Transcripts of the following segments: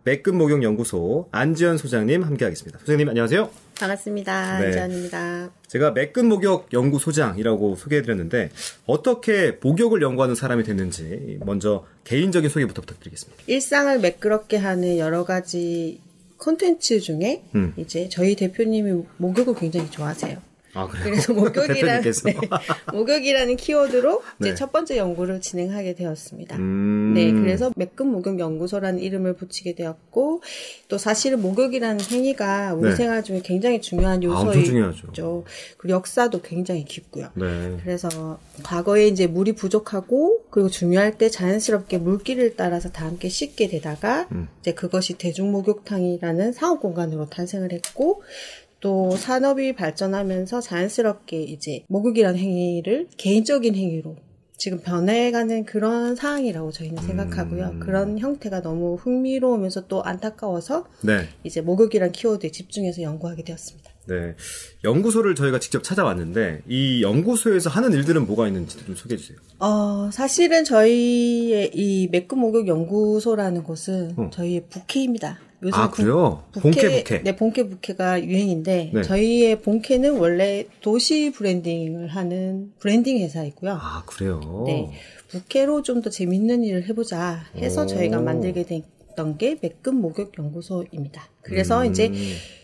매끈목욕연구소 안지연 소장님 함께하겠습니다. 소장님 안녕하세요. 반갑습니다. 네. 안지연입니다. 제가 매끈목욕연구소장이라고 소개해드렸는데 어떻게 목욕을 연구하는 사람이 됐는지 먼저 개인적인 소개부터 부탁드리겠습니다. 일상을 매끄럽게 하는 여러 가지 콘텐츠 중에 이제 저희 대표님이 목욕을 굉장히 좋아하세요. 아, 그래요? 그래서 목욕이라는 키워드로 이제 네. 첫 번째 연구를 진행하게 되었습니다. 네, 그래서 매끈목욕연구소라는 이름을 붙이게 되었고, 또 사실은 목욕이라는 행위가 우리 네. 생활 중에 굉장히 중요한 엄청 중요하죠. 요소이죠. 그리고 역사도 굉장히 깊고요. 네. 그래서 과거에 이제 물이 부족하고 그리고 중요할 때 자연스럽게 물길을 따라서 다 함께 씻게 되다가 이제 그것이 대중목욕탕이라는 상업공간으로 탄생을 했고, 또 산업이 발전하면서 자연스럽게 이제 목욕이라는 행위를 개인적인 행위로 지금 변해가는 그런 상황이라고 저희는 생각하고요. 그런 형태가 너무 흥미로우면서 또 안타까워서 네. 이제 목욕이라는 키워드에 집중해서 연구하게 되었습니다. 네. 연구소를 저희가 직접 찾아왔는데 이 연구소에서 하는 일들은 뭐가 있는지 좀 소개해 주세요. 사실은 저희의 이 매끈목욕연구소라는 곳은 저희의 부캐입니다. 요즘 그래요? 본캐. 네, 본캐 부캐가 유행인데 네. 저희의 본캐는 원래 도시 브랜딩을 하는 브랜딩 회사이고요. 아, 그래요? 네, 부캐로 좀 더 재밌는 일을 해보자 해서 저희가 만들게 됐던 게 매끈목욕연구소입니다. 그래서 이제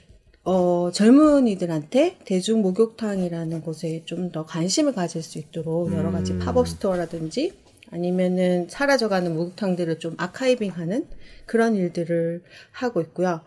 젊은이들한테 대중목욕탕이라는 곳에 좀 더 관심을 가질 수 있도록 여러 가지 팝업 스토어라든지 아니면은 사라져가는 목욕탕들을 좀 아카이빙하는 그런 일들을 하고 있고요.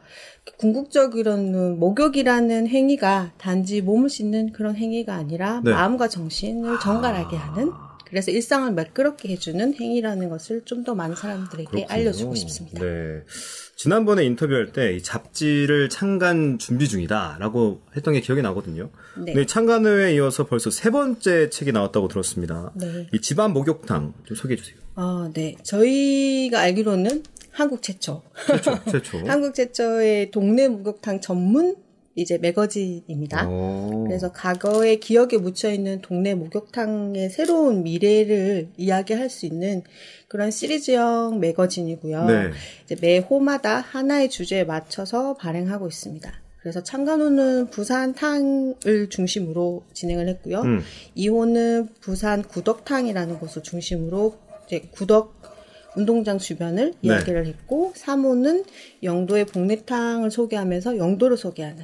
궁극적으로는 목욕이라는 행위가 단지 몸을 씻는 그런 행위가 아니라 네. 마음과 정신을 정갈하게 하는, 그래서 일상을 매끄럽게 해주는 행위라는 것을 좀 더 많은 사람들에게 그렇군요. 알려주고 싶습니다. 네. 지난번에 인터뷰할 때 이 잡지를 창간 준비 중이다라고 했던 게 기억이 나거든요. 네. 근데 창간호에 이어서 벌써 세 번째 책이 나왔다고 들었습니다. 네. 이 집안 목욕탕 좀 소개해 주세요. 네. 저희가 알기로는 한국 최초. 최초. 한국 최초의 동네 목욕탕 전문 이제 매거진입니다. 그래서 과거의 기억에 묻혀있는 동네 목욕탕의 새로운 미래를 이야기할 수 있는 그런 시리즈형 매거진이고요. 네. 이제 매 호마다 하나의 주제에 맞춰서 발행하고 있습니다. 그래서 창간호는 부산 탕을 중심으로 진행을 했고요. 2호는 부산 구덕탕이라는 곳을 중심으로 이제 구덕 운동장 주변을 이야기를 했고, 3호는 영도의 복례탕을 소개하면서 영도를 소개하는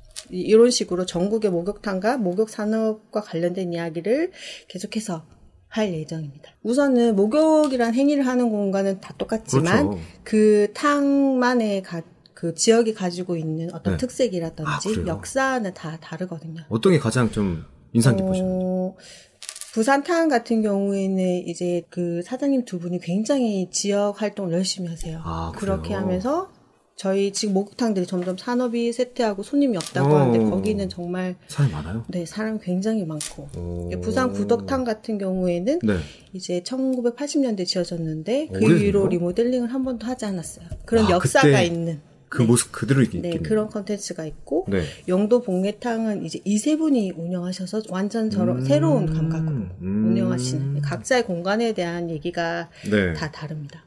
이런 식으로 전국의 목욕탕과 목욕산업과 관련된 이야기를 계속해서 할 예정입니다. 우선은 목욕이란 행위를 하는 공간은 다 똑같지만 그렇죠. 그 탕만의 그 지역이 가지고 있는 어떤 네. 특색이라든지 역사는 다 다르거든요. 어떤 게 가장 좀 인상 깊으셨나요? 부산탕 같은 경우에는 이제 그 사장님 두 분이 굉장히 지역 활동을 열심히 하세요. 그렇게 그래요? 하면서 저희 지금 목욕탕들이 점점 산업이 쇠퇴하고 손님이 없다고 하는데 거기는 정말 사람이 많아요? 네, 사람이 굉장히 많고 부산 구덕탕 같은 경우에는 네. 이제 1980년대 지어졌는데 그 오래됐네요? 이후로 리모델링을 한 번도 하지 않았어요. 그런 역사가 그때 있는 그 모습 그대로 있겠네요. 네, 그런 컨텐츠가 있고 네. 영도 복례탕은 이제 이세 분이 운영하셔서 완전 새로운 감각으로 운영하시는 각자의 공간에 대한 얘기가 네. 다 다릅니다.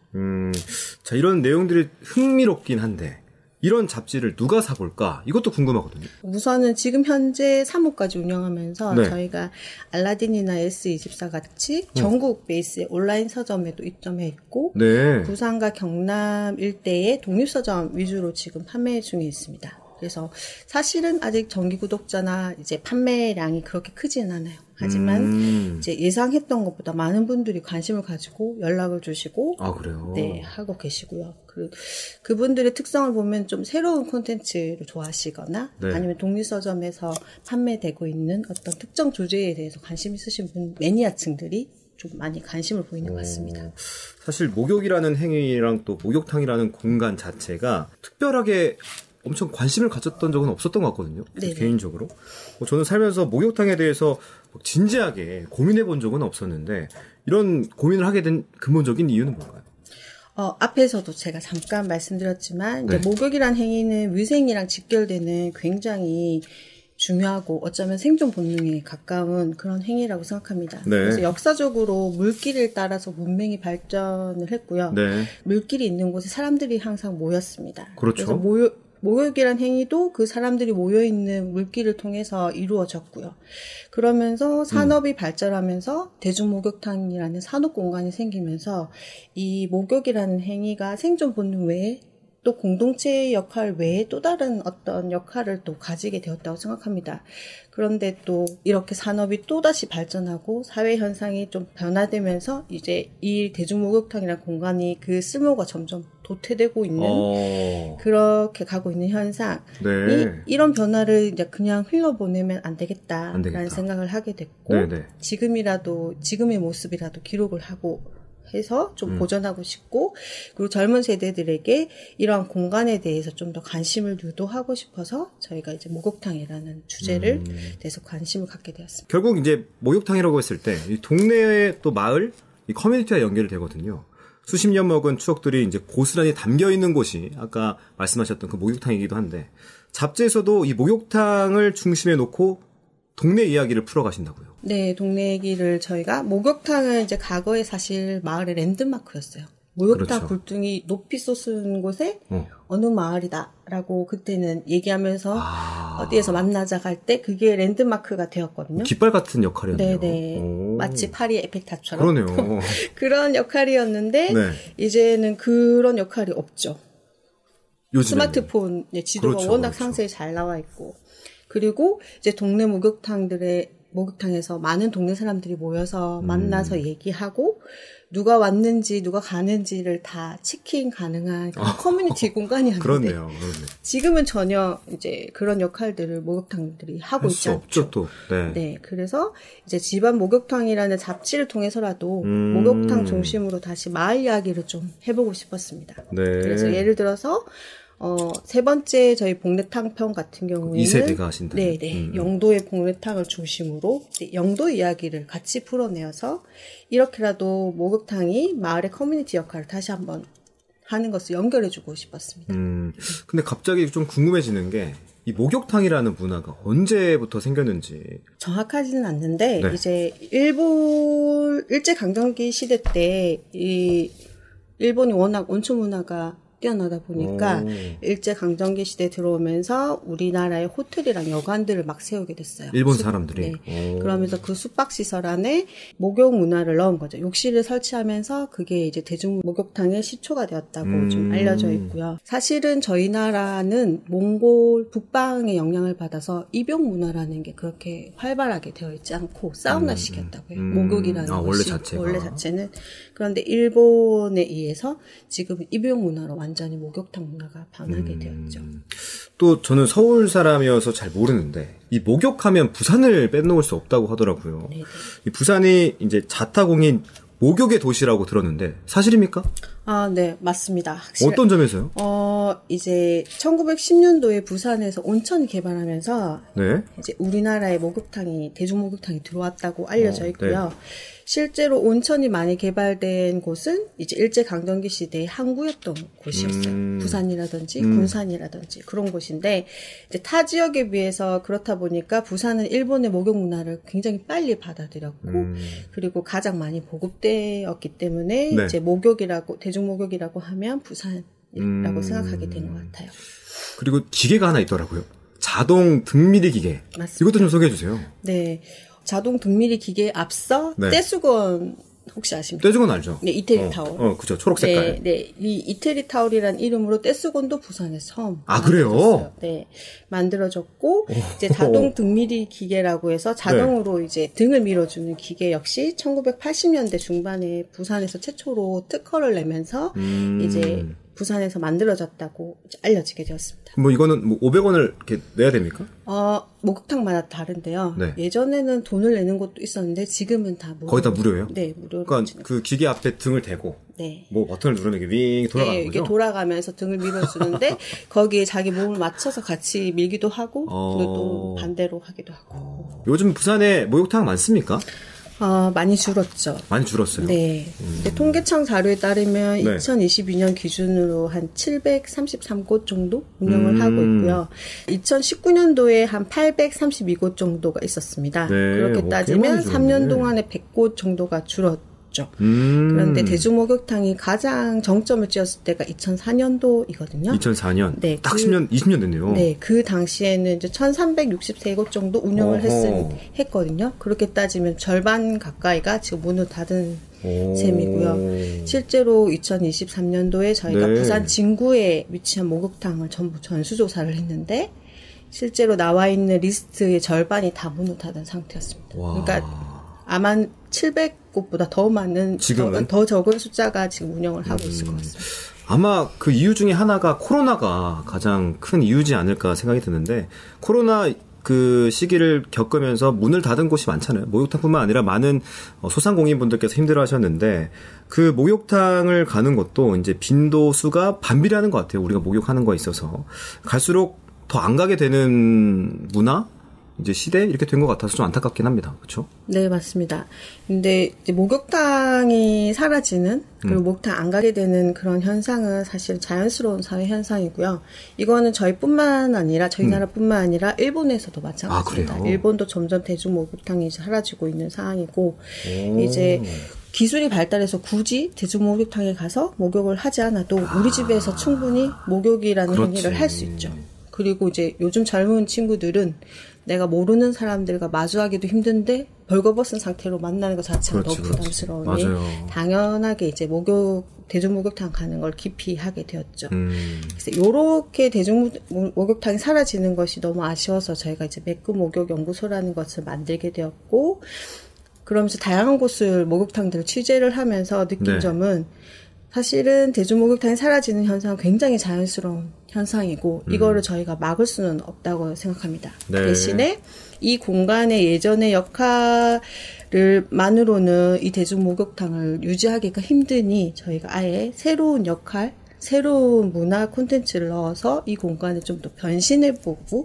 자, 이런 내용들이 흥미롭긴 한데 이런 잡지를 누가 사볼까? 이것도 궁금하거든요. 우선은 지금 현재 3호까지 운영하면서 네. 저희가 알라딘이나 S24 같이 전국 베이스의 온라인 서점에도 입점해 있고 네. 부산과 경남 일대의 독립서점 위주로 지금 판매 중에 있습니다. 그래서 사실은 아직 정기 구독자나 이제 판매량이 그렇게 크지는 않아요. 하지만 이제 예상했던 것보다 많은 분들이 관심을 가지고 연락을 주시고 그래요? 네, 하고 계시고요. 그분들의 특성을 보면 좀 새로운 콘텐츠를 좋아하시거나 네. 아니면 독립서점에서 판매되고 있는 어떤 특정 주제에 대해서 관심 있으신 매니아층들이 좀 많이 관심을 보이는 것 같습니다. 사실 목욕이라는 행위랑 또 목욕탕이라는 공간 자체가 특별하게 엄청 관심을 가졌던 적은 없었던 것 같거든요. 개인적으로. 저는 살면서 목욕탕에 대해서 진지하게 고민해 본 적은 없었는데 이런 고민을 하게 된 근본적인 이유는 뭔가요? 앞에서도 제가 잠깐 말씀드렸지만 네. 이제 목욕이란 행위는 위생이랑 직결되는 굉장히 중요하고 어쩌면 생존 본능에 가까운 그런 행위라고 생각합니다. 네. 그래서 역사적으로 물길을 따라서 문명이 발전을 했고요. 네. 물길이 있는 곳에 사람들이 항상 모였습니다. 그렇죠. 그래서 모욕이란 행위도 그 사람들이 모여있는 물길을 통해서 이루어졌고요. 그러면서 산업이 발전하면서 대중목욕탕이라는 산업공간이 생기면서 이 목욕이라는 행위가 생존 본능 외에 또 공동체의 역할 외에 또 다른 어떤 역할을 또 가지게 되었다고 생각합니다. 그런데 또 이렇게 산업이 또다시 발전하고 사회 현상이 좀 변화되면서 이제 이 대중목욕탕이라는 공간이 그 쓸모가 점점 도태되고 있는 그렇게 가고 있는 현상이 이런 변화를 이제 그냥 흘러보내면 안 되겠다라는 생각을 하게 됐고 지금의 모습이라도 기록을 하고 해서 좀 보존하고 싶고 그리고 젊은 세대들에게 이러한 공간에 대해서 좀 더 관심을 유도하고 싶어서 저희가 이제 목욕탕이라는 주제를 대해서 관심을 갖게 되었습니다. 결국 이제 목욕탕이라고 했을 때 이 동네의 또 마을, 이 커뮤니티와 연결이 되거든요. 수십 년 먹은 추억들이 이제 고스란히 담겨 있는 곳이 아까 말씀하셨던 그 목욕탕이기도 한데 잡지에서도 이 목욕탕을 중심에 놓고 동네 이야기를 풀어가신다고요? 네, 동네 얘기를 저희가 목욕탕은 이제 과거에 사실 마을의 랜드마크였어요. 목욕탕 굴둥이 높이 솟은 곳에 어느 마을이다라고 그때는 얘기하면서 어디에서 만나자 갈 때 그게 랜드마크가 되었거든요. 깃발 같은 역할이었네요. 네네. 마치 파리의 에펠탑처럼. 그러네요. 그런 역할이었는데 이제는 그런 역할이 없죠. 요즘에는. 스마트폰 지도가 워낙 상세히 잘 나와 있고 그리고 이제 동네 목욕탕에서 많은 동네 사람들이 모여서 만나서 얘기하고 누가 왔는지 누가 가는지를 다 체킹 가능한 커뮤니티 공간이었는데 그렇네요. 지금은 전혀 이제 그런 역할들을 목욕탕들이 하고 있지 않죠. 없죠, 또. 네, 그래서 이제 집안 목욕탕이라는 잡지를 통해서라도 목욕탕 중심으로 다시 마을 이야기를 좀 해보고 싶었습니다. 네. 그래서 예를 들어서 세 번째 저희 복례탕편 같은 경우에는 2세대가 하신다. 네네. 영도의 복례탕을 중심으로 영도 이야기를 같이 풀어내어서 이렇게라도 목욕탕이 마을의 커뮤니티 역할을 다시 한번 하는 것을 연결해주고 싶었습니다. 근데 갑자기 좀 궁금해지는 게 이 목욕탕이라는 문화가 언제부터 생겼는지 정확하지는 않는데 이제 일제강점기 시대 때 이 일본이 워낙 온천 문화가 뛰어나다 보니까 일제강점기 시대에 들어오면서 우리나라의 호텔이랑 여관들을 막 세우게 됐어요. 일본 사람들이. 네. 그러면서 그 숙박시설 안에 목욕 문화를 넣은 거죠. 욕실을 설치하면서 그게 이제 대중목욕탕의 시초가 되었다고 좀 알려져 있고요. 사실은 저희 나라는 몽골 북방의 영향을 받아서 입욕 문화라는 게 그렇게 활발하게 되어 있지 않고 사우나식이었다고 해요. 목욕이라는 것이. 원래 자체는. 그런데 일본에 의해서 지금 입욕 문화로 완전히 목욕탕 문화가 변하게 되었죠. 또 저는 서울 사람이어서 잘 모르는데 이 목욕하면 부산을 빼놓을 수 없다고 하더라고요. 네네. 이 부산이 이제 자타공인 목욕의 도시라고 들었는데 사실입니까? 아, 네, 맞습니다. 어떤 점에서요? 이제 1910년도에 부산에서 온천이 개발하면서 이제 우리나라의 대중목욕탕이 들어왔다고 알려져 있고요. 실제로 온천이 많이 개발된 곳은 이제 일제강점기 시대의 항구였던 곳이었어요. 부산이라든지 군산이라든지 그런 곳인데 이제 타 지역에 비해서 그렇다 보니까 부산은 일본의 목욕 문화를 굉장히 빨리 받아들였고 그리고 가장 많이 보급되었기 때문에 이제 대중목욕이라고 하면 부산이라고 생각하게 된 것 같아요. 그리고 기계가 하나 있더라고요. 자동 등밀이 기계. 맞습니다. 이것도 좀 소개해 주세요. 네. 자동 등밀이 기계에 앞서 떼수건 혹시 아십니까? 떼수건 알죠? 네, 이태리 타올. 그죠. 초록 색깔. 네. 이 이태리 타올이라는 이름으로 떼수건도 부산에서 처음. 그래요? 네. 만들어졌고, 이제 자동 등밀이 기계라고 해서 자동으로 이제 등을 밀어주는 기계 역시 1980년대 중반에 부산에서 최초로 특허를 내면서 이제 부산에서 만들어졌다고 알려지게 되었습니다. 뭐 이거는 뭐 500원을 이렇게 내야 됩니까? 목욕탕마다 다른데요. 예전에는 돈을 내는 곳도 있었는데 지금은 다 무료. 거의 다 무료예요? 네, 무료로. 그러니까 그 기계 앞에 등을 대고 뭐 버튼을 누르면 이게 윙 돌아가는 거죠? 이게 돌아가면서 등을 밀어주는데 거기에 자기 몸을 맞춰서 같이 밀기도 하고 그리고 또 반대로 하기도 하고. 요즘 부산에 목욕탕 많습니까? 많이 줄었죠. 많이 줄었어요? 네. 통계청 자료에 따르면 네. 2022년 기준으로 한 733곳 정도 운영을 하고 있고요. 2019년도에 한 832곳 정도가 있었습니다. 네. 그렇게 따지면 3년 동안에 100곳 정도가 줄었죠. 그런데 대중목욕탕이 가장 정점을 찍었을 때가 2004년도이거든요. 2004년? 네. 딱 20년 됐네요. 네. 그 당시에는 이제 1363곳 정도 운영을 했거든요. 그렇게 따지면 절반 가까이가 지금 문을 닫은 셈이고요. 실제로 2023년도에 저희가 네. 부산 진구에 위치한 목욕탕을 전부 전수조사를 했는데 실제로 나와 있는 리스트의 절반이 다 문을 닫은 상태였습니다. 와. 그러니까 아마 700곳보다 더 많은 지금은? 더 적은 숫자가 지금 운영을 하고 있을 것 같습니다. 아마 그 이유 중에 하나가 코로나가 가장 큰 이유지 않을까 생각이 드는데 코로나 그 시기를 겪으면서 문을 닫은 곳이 많잖아요. 목욕탕뿐만 아니라 많은 소상공인분들께서 힘들어하셨는데 그 목욕탕을 가는 것도 이제 빈도 수가 반비례하는 것 같아요. 우리가 목욕하는 거에 있어서 갈수록 더 안 가게 되는 문화, 이제 시대 이렇게 된 것 같아서 좀 안타깝긴 합니다. 그렇죠? 네, 맞습니다. 근데 이제 목욕탕이 사라지는 그리고 목욕탕 안 가게 되는 그런 현상은 사실 자연스러운 사회 현상이고요. 이거는 저희뿐만 아니라 저희 나라뿐만 아니라 일본에서도 마찬가지입니다. 그래요? 일본도 점점 대중 목욕탕이 이제 사라지고 있는 상황이고 이제 기술이 발달해서 굳이 대중 목욕탕에 가서 목욕을 하지 않아도 우리 집에서 충분히 목욕이라는 그렇지. 행위를 할 수 있죠. 그리고 이제 요즘 젊은 친구들은 내가 모르는 사람들과 마주하기도 힘든데 벌거벗은 상태로 만나는 것 자체가 그렇지, 너무 부담스러우니 맞아요. 당연하게 이제 대중 목욕탕 가는 걸 기피 하게 되었죠. 그래서 요렇게 대중 목욕탕이 사라지는 것이 너무 아쉬워서 저희가 이제 매끈 목욕 연구소라는 것을 만들게 되었고 그러면서 다양한 곳을 목욕탕들을 취재를 하면서 느낀 네. 점은 사실은 대중목욕탕이 사라지는 현상은 굉장히 자연스러운 현상이고 이거를 저희가 막을 수는 없다고 생각합니다. 네. 대신에 이 공간의 예전의 역할을 만으로는 이 대중목욕탕을 유지하기가 힘드니 저희가 아예 새로운 역할, 새로운 문화 콘텐츠를 넣어서 이 공간을 좀 더 변신해보고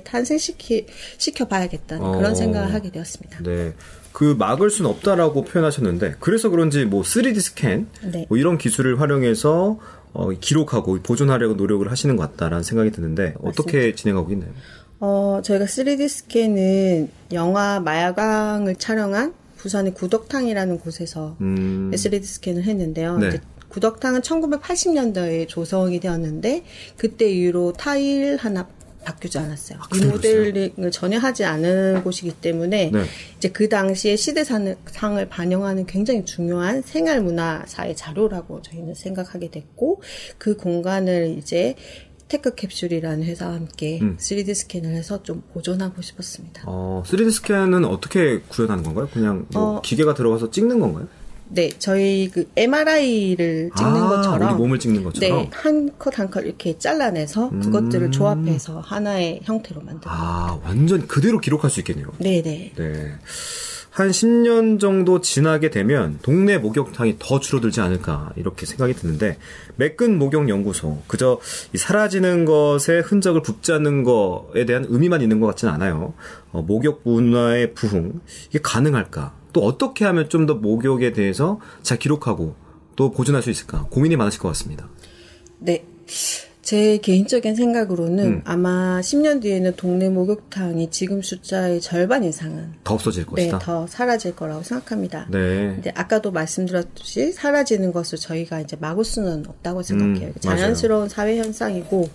재탄생시켜봐야겠다는 그런 생각을 하게 되었습니다. 네. 그 막을 수는 없다라고 표현하셨는데 그래서 그런지 뭐 3D 스캔 네. 뭐 이런 기술을 활용해서 기록하고 보존하려고 노력을 하시는 것 같다라는 생각이 드는데 어떻게 진행하고 있나요? 저희가 3D 스캔은 영화 마야광을 촬영한 부산의 구덕탕이라는 곳에서 3D 스캔을 했는데요. 네. 이제 구덕탕은 1980년대에 조성이 되었는데 그때 이후로 타일 하나 바뀌지 않았어요. 리모델링을 전혀 하지 않은 곳이기 때문에 네. 이제 그 당시에 시대상을 반영하는 굉장히 중요한 생활문화사의 자료라고 저희는 생각하게 됐고 그 공간을 이제 테크캡슐이라는 회사와 함께 3D 스캔을 해서 좀 보존하고 싶었습니다. 3D 스캔은 어떻게 구현하는 건가요? 그냥 뭐 기계가 들어가서 찍는 건가요? 네, 저희 그 MRI를 찍는 것처럼 우리 몸을 찍는 것처럼 네, 한 컷 한 컷 이렇게 잘라내서 그것들을 조합해서 하나의 형태로 만듭니다. 완전 그대로 기록할 수 있겠네요. 네네. 네. 한 10년 정도 지나게 되면 동네 목욕탕이 더 줄어들지 않을까 이렇게 생각이 드는데 매끈 목욕 연구소 그저 이 사라지는 것의 흔적을 붙잡는 거에 대한 의미만 있는 것 같지는 않아요. 목욕 문화의 부흥 이게 가능할까? 또 어떻게 하면 좀 더 목욕에 대해서 잘 기록하고 또 보존할 수 있을까? 고민이 많으실 것 같습니다. 네. 제 개인적인 생각으로는 아마 10년 뒤에는 동네 목욕탕이 지금 숫자의 절반 이상은 더 없어질 것이다. 네, 더 사라질 거라고 생각합니다. 네. 근데 아까도 말씀드렸듯이 사라지는 것을 저희가 이제 막을 수는 없다고 생각해요. 자연스러운 사회 현상이고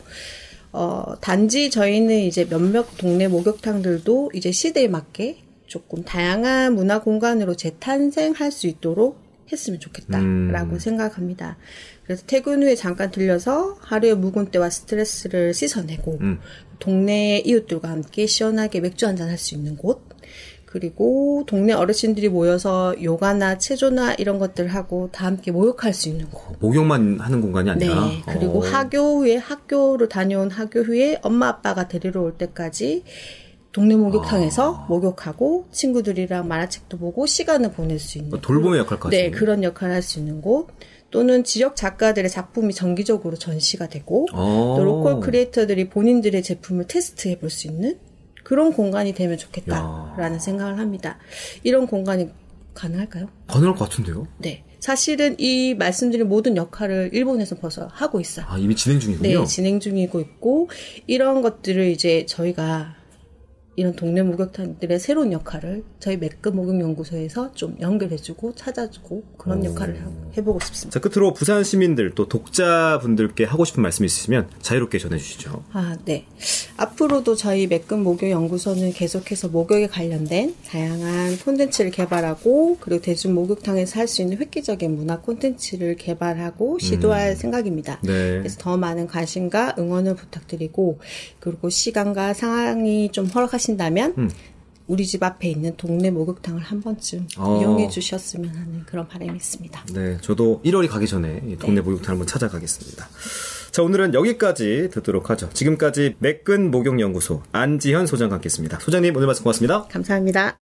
단지 저희는 이제 몇몇 동네 목욕탕들도 이제 시대에 맞게 조금 다양한 문화 공간으로 재탄생할 수 있도록 했으면 좋겠다라고 생각합니다. 그래서 퇴근 후에 잠깐 들려서 하루의 묵은 때와 스트레스를 씻어내고 동네 이웃들과 함께 시원하게 맥주 한잔 할 수 있는 곳 그리고 동네 어르신들이 모여서 요가나 체조나 이런 것들을 하고 다 함께 목욕할 수 있는 곳. 목욕만 하는 공간이 아니라. 네. 그리고 학교를 다녀온 학교 후에 엄마 아빠가 데리러 올 때까지 동네 목욕탕에서 목욕하고 친구들이랑 만화책도 보고 시간을 보낼 수 있는 돌봄의 역할까지. 네, 그런 역할을 할 수 있는 곳 또는 지역 작가들의 작품이 정기적으로 전시가 되고 또 로컬 크리에이터들이 본인들의 제품을 테스트해 볼 수 있는 그런 공간이 되면 좋겠다라는 생각을 합니다. 이런 공간이 가능할까요? 가능할 것 같은데요? 네. 사실은 이 말씀드린 모든 역할을 일본에서 벌써 하고 있어요. 아, 이미 진행 중이군요? 네, 진행 중이고 있고, 이런 것들을 이제 저희가 이런 동네 목욕탕들의 새로운 역할을 저희 매끈 목욕연구소에서 좀 연결해주고 찾아주고 그런 역할을 해보고 싶습니다. 자, 끝으로 부산 시민들 또 독자분들께 하고 싶은 말씀 있으시면 자유롭게 전해주시죠. 아, 네. 앞으로도 저희 매끈 목욕연구소는 계속해서 목욕에 관련된 다양한 콘텐츠를 개발하고 그리고 대중 목욕탕에서 할 수 있는 획기적인 문화 콘텐츠를 개발하고 시도할 생각입니다. 네. 그래서 더 많은 관심과 응원을 부탁드리고 그리고 시간과 상황이 좀 허락하신다면 우리 집 앞에 있는 동네 목욕탕을 한 번쯤 이용해 주셨으면 하는 그런 바람이 있습니다. 네, 저도 1월이 가기 전에 이 동네 목욕탕 한번 찾아가겠습니다. 자, 오늘은 여기까지 듣도록 하죠. 지금까지 매끈 목욕연구소 안지현 소장과 함께했습니다. 소장님, 오늘 말씀 고맙습니다. 감사합니다.